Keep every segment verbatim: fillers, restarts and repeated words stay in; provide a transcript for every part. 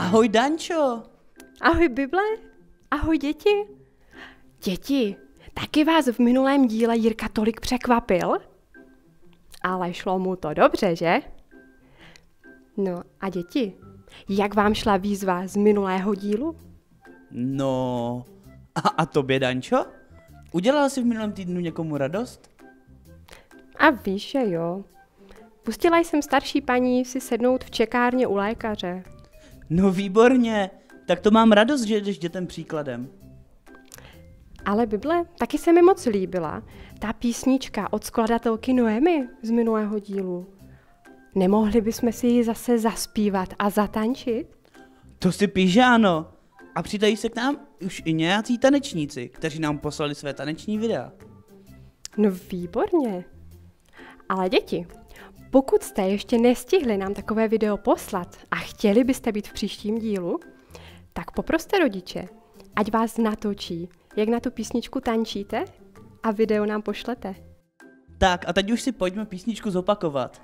Ahoj, Dančo. Ahoj, Bible. Ahoj, děti. Děti, taky vás v minulém díle Jirka tolik překvapil? Ale šlo mu to dobře, že? No a děti, jak vám šla výzva z minulého dílu? No, a, a tobě, Dančo? Udělal jsi v minulém týdnu někomu radost? A víš, že jo. Pustila jsem starší paní si sednout v čekárně u lékaře. No výborně, tak to mám radost, že jdeš dětem příkladem. Ale Bible, taky se mi moc líbila ta písnička od skladatelky Noemi z minulého dílu. Nemohli bychom si ji zase zaspívat a zatančit? To si píše ano. A přidají se k nám už i nějací tanečníci, kteří nám poslali své taneční videa. No výborně. Ale děti, pokud jste ještě nestihli nám takové video poslat a chtěli byste být v příštím dílu, tak poproste rodiče, ať vás natočí, jak na tu písničku tančíte a video nám pošlete. Tak a teď už si pojďme písničku zopakovat.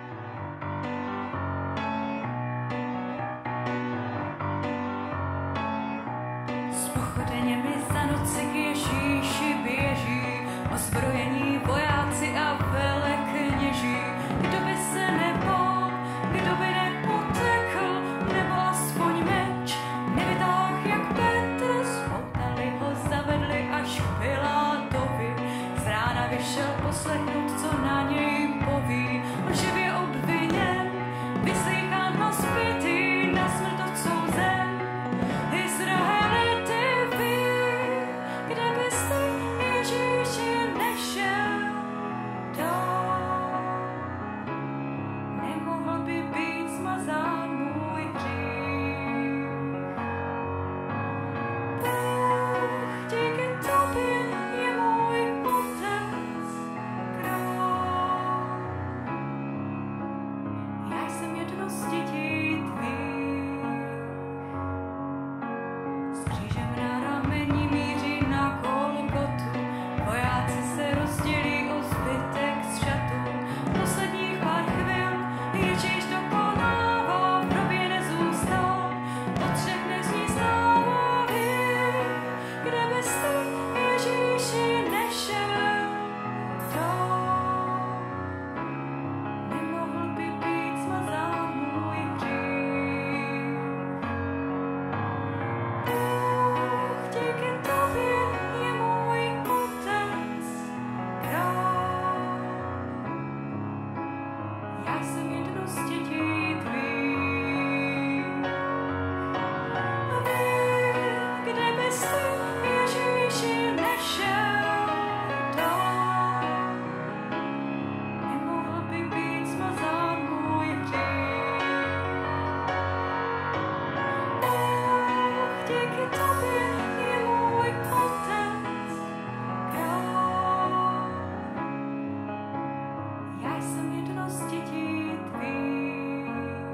Spochodeně mi za noci k Ježíši běží, ozbrojení vojáci a velekněží. Kdo by se nebál, kdo by neutekl, nebo aspoň meč nevytáh jak Petr. Spoutali ho, zavedli až k Pilátovi, z rána vyšel poslechnout, co na něj poví. Lživě obviněn, vyslýchán na zpětý, na smrt odsouzen. Izraelity, vy, kde byste Ježíši nešel dál, nemohl by být smazán můj hřích. Bůh, díky tobě je můj otec král. Já jsem jedno z dětí tvých. S křížem na rameni míří na Golgotu, vojáci se rozdělí o zbytek z šatů. Posledních pár chvil Ježíš dokonává, v hrobě nezůstal, po třech nezní slává. Vy, kde byste Ježíši nešel dál, nemohl by být smazán můj hřích. Bůh, díky tobě je můj otec král. Já jsem jedno z dětí tvých. Vy, kde byste Ježíši nešel dál, nemohl by být smazán můj hřích. Bůh, díky tobě je můj otec král. Já jsem jedno z dětí tvých.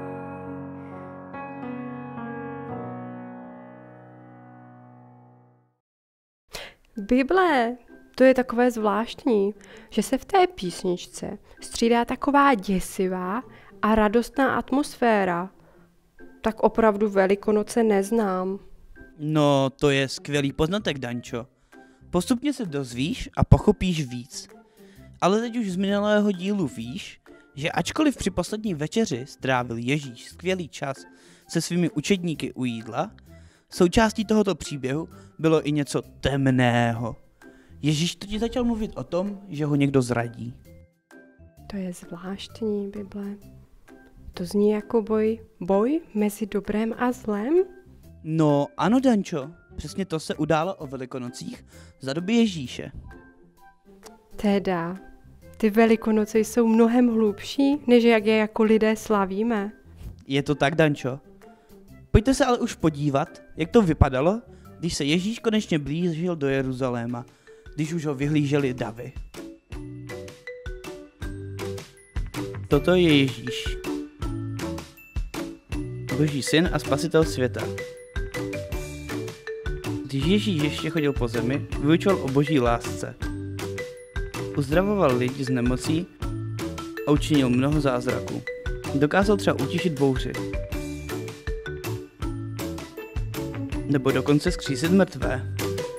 Bible, to je takové zvláštní, že se v té písničce střídá taková děsivá a radostná atmosféra. Tak opravdu Velikonoce neznám. No, to je skvělý poznatek, Dančo. Postupně se dozvíš a pochopíš víc. Ale teď už z minulého dílu víš, že ačkoliv při poslední večeři strávil Ježíš skvělý čas se svými učedníky u jídla, součástí tohoto příběhu bylo i něco temného. Ježíš totiž začal mluvit o tom, že ho někdo zradí. To je zvláštní, Bible. To zní jako boj, boj mezi dobrem a zlem? No ano, Dančo, přesně to se událo o Velikonocích za doby Ježíše. Teda, ty Velikonoce jsou mnohem hlubší, než jak je jako lidé slavíme. Je to tak, Dančo. Pojďte se ale už podívat, jak to vypadalo, když se Ježíš konečně blížil do Jeruzaléma, když už ho vyhlíželi davy. Toto je Ježíš, Boží syn a spasitel světa. Když Ježíš ještě chodil po zemi, vyučoval o Boží lásce. Uzdravoval lidi z nemocí a učinil mnoho zázraků. Dokázal třeba utišit bouři. nebo dokonce zkřísit mrtvé.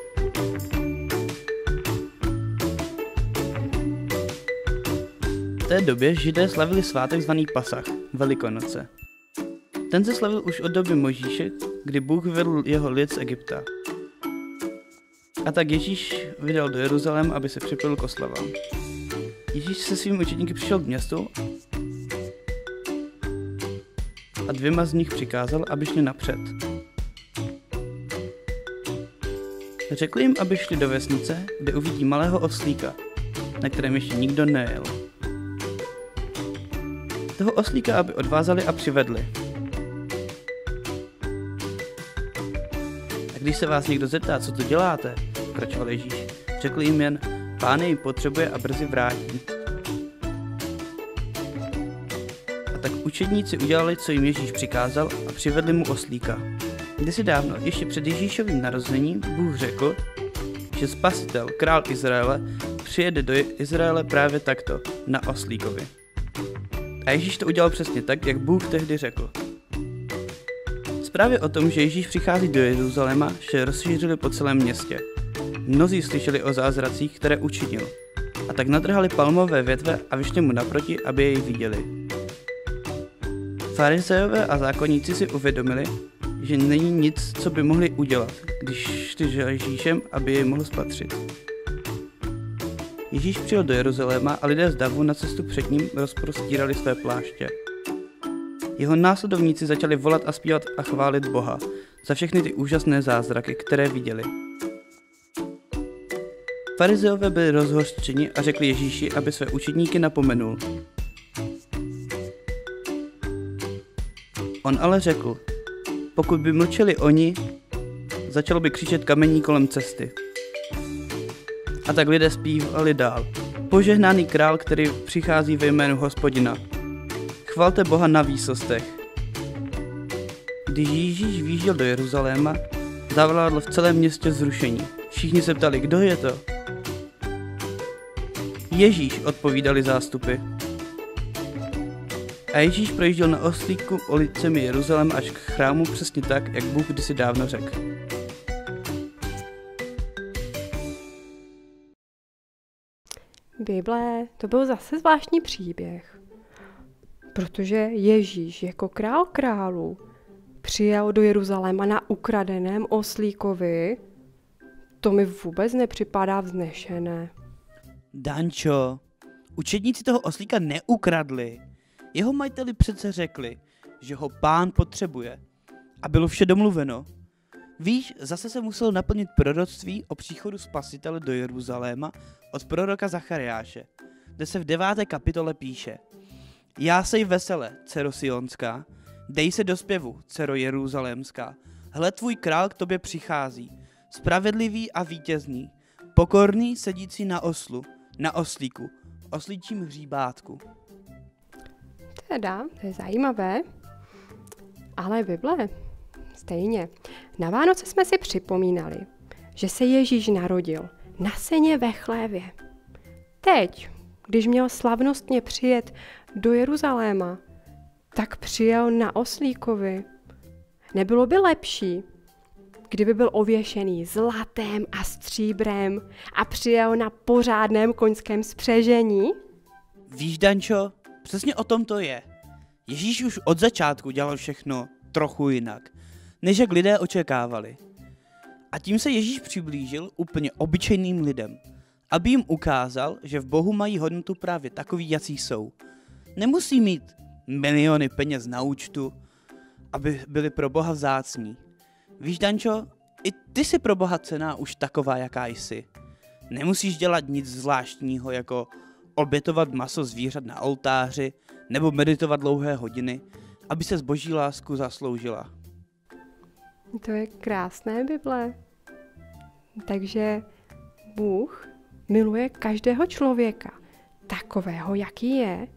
V té době Židé slavili svátek zvaný Pasach, Velikonoce. Ten se slavil už od doby Mojžíše, kdy Bůh vyvedl jeho lid z Egypta. A tak Ježíš vydal do Jeruzaléma, aby se připojil k oslavám. Ježíš se svými učedníky přišel k městu a dvěma z nich přikázal, aby šli napřed. Řekl jim, aby šli do vesnice, kde uvidí malého oslíka, na kterém ještě nikdo nejel. Toho oslíka, aby odvázali a přivedli. A když se vás někdo zeptá, co to děláte, pokračoval Ježíš, řekl jim jen, Pán jej potřebuje a brzy vrátí. A tak učedníci udělali, co jim Ježíš přikázal a přivedli mu oslíka. Kdysi dávno, ještě před Ježíšovým narozením, Bůh řekl, že Spasitel, král Izraele, přijede do Izraele právě takto, na oslíkovi. A Ježíš to udělal přesně tak, jak Bůh tehdy řekl. Zprávy o tom, že Ježíš přichází do Jeruzaléma, se rozšířily po celém městě. Mnozí slyšeli o zázracích, které učinil. A tak natrhali palmové větve a vyšli mu naproti, aby jej viděli. Farizejové a zákonníci si uvědomili, že není nic, co by mohli udělat, když šli za Ježíšem, aby jej mohl spatřit. Ježíš přijel do Jeruzaléma a lidé z davu na cestu před ním rozprostírali své pláště. Jeho následovníci začali volat a zpívat a chválit Boha za všechny ty úžasné zázraky, které viděli. Farizeové byli rozhořčeni a řekli Ježíši, aby své učedníky napomenul. On ale řekl, pokud by mlčeli oni, začalo by křičet kamení kolem cesty. A tak lidé zpívali dál. Požehnaný král, který přichází ve jménu Hospodina. Chvalte Boha na výsostech. Když Ježíš výjížděl do Jeruzaléma, zavládlo v celém městě zrušení. Všichni se ptali, kdo je to? Ježíš, odpovídali zástupy. A Ježíš projížděl na oslíku ulicemi Jeruzalém až k chrámu přesně tak, jak Bůh kdysi dávno řekl. Bible, to byl zase zvláštní příběh, protože Ježíš jako král králů přijel do Jeruzaléma na ukradeném oslíkovi. To mi vůbec nepřipadá vznešené. Dančo, učedníci toho oslíka neukradli. Jeho majiteli přece řekli, že ho Pán potřebuje. A bylo vše domluveno. Víš, zase se musel naplnit proroctví o příchodu Spasitele do Jeruzaléma od proroka Zachariáše, kde se v deváté kapitole píše: Jásej vesele, dcero Sionská, dej se do zpěvu, dcero Jeruzalémská. Hle, tvůj král k tobě přichází, spravedlivý a vítězný, pokorný sedící na oslu, na oslíku, oslíčím hříbátku. Teda, to je zajímavé, ale Bible, stejně. Na Vánoce jsme si připomínali, že se Ježíš narodil na seně ve chlévě. Teď, když měl slavnostně přijet do Jeruzaléma, tak přijel na oslíkovi. Nebylo by lepší, kdyby byl ověšený zlatem a stříbrem a přijel na pořádném koňském spřežení? Víš, Dančo, přesně o tom to je. Ježíš už od začátku dělal všechno trochu jinak, než jak lidé očekávali. A tím se Ježíš přiblížil úplně obyčejným lidem, aby jim ukázal, že v Bohu mají hodnotu právě takový, jací jsou. Nemusí mít miliony peněz na účtu, aby byli pro Boha vzácní. Víš, Dančo, i ty jsi pro Boha cenná už taková, jaká jsi. Nemusíš dělat nic zvláštního, jako obětovat maso zvířat na oltáři nebo meditovat dlouhé hodiny, aby se boží lásku zasloužila. To je krásné, Bible. Takže Bůh miluje každého člověka, takového, jaký je.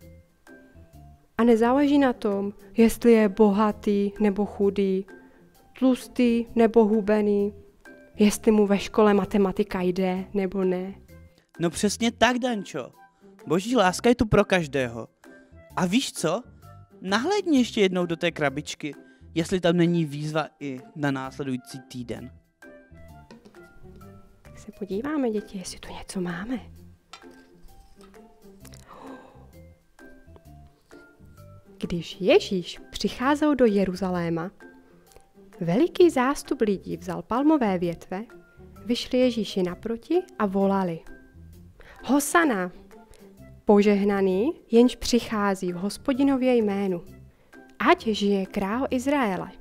A nezáleží na tom, jestli je bohatý nebo chudý, tlustý nebo hubený, jestli mu ve škole matematika jde nebo ne. No přesně tak, Dančo. Boží láska je tu pro každého. A víš co? Nahlédni ještě jednou do té krabičky. jestli tam není výzva i na následující týden. Tak se podíváme, děti, jestli tu něco máme. Když Ježíš přicházel do Jeruzaléma, veliký zástup lidí vzal palmové větve, vyšli Ježíši naproti a volali: Hosana, požehnaný, jenž přichází v Hospodinově jménu, ať žije král Izraele.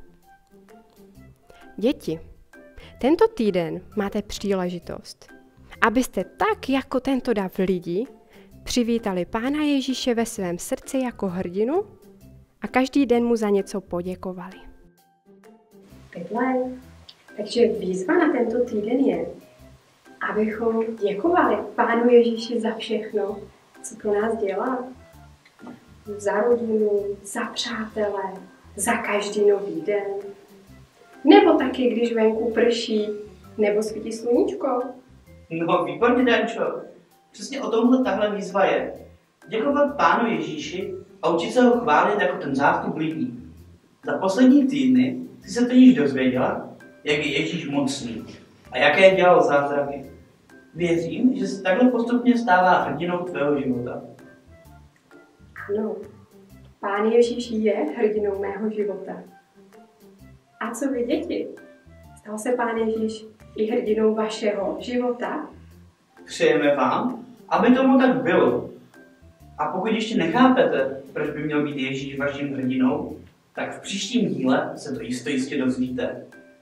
Děti, tento týden máte příležitost, abyste tak jako tento dav lidí přivítali Pána Ježíše ve svém srdci jako hrdinu a každý den mu za něco poděkovali. Takhle. Takže výzva na tento týden je, abychom děkovali Pánu Ježíši za všechno, co pro nás dělá. Za rodinu, za přátele, za každý nový den. Nebo taky, když venku prší, nebo svítí sluníčko. No, výborně, Dančo. Přesně o tomhle tahle výzva je. Děkovat Pánu Ježíši a učit se ho chválit jako ten zástup lidí. Za poslední týdny jsi se totiž dozvěděla, jak je Ježíš mocný a jaké dělal zázraky. Věřím, že se takhle postupně stává hrdinou tvého života. Ano, Pán Ježíš je hrdinou mého života. A co vy, děti? Stal se Pán Ježíš i hrdinou vašeho života? Přejeme vám, aby tomu tak bylo. A pokud ještě nechápete, proč by měl být Ježíš vaším hrdinou, tak v příštím díle se to jistě jistě dozvíte.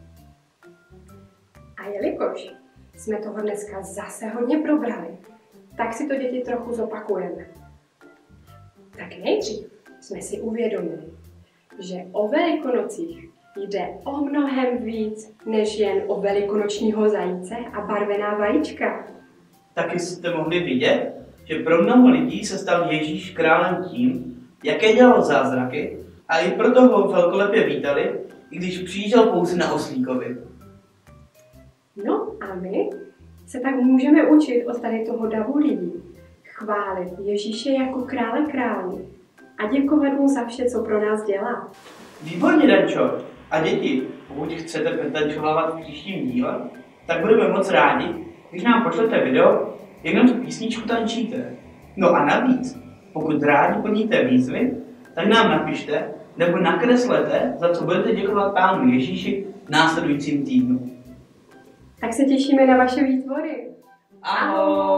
A jelikož jsme toho dneska zase hodně probrali, tak si to, děti, trochu zopakujeme. Tak nejdřív jsme si uvědomili, že o Velikonocích jde o mnohem víc, než jen o velikonočního zajíce a barvená vajíčka. Taky jste mohli vidět, že pro mnoho lidí se stal Ježíš králem tím, jaké dělal zázraky, a i proto ho velkolepě vítali, i když přijížděl pouze na oslíkovi. No a my se tak můžeme učit od tady toho davu lidí. Chválit Ježíše jako krále králů a děkovat mu za vše, co pro nás dělá. Výborně, Dančo. A děti, pokud chcete petančovávat v příštím díle, tak budeme moc rádi, když nám pošlete video, jak na tu písničku tančíte. No a navíc, pokud rádi plníte výzvy, tak nám napište nebo nakreslete, za co budete děkovat Pánu Ježíši v následujícím týdnu. Tak se těšíme na vaše výtvory. Ahoj!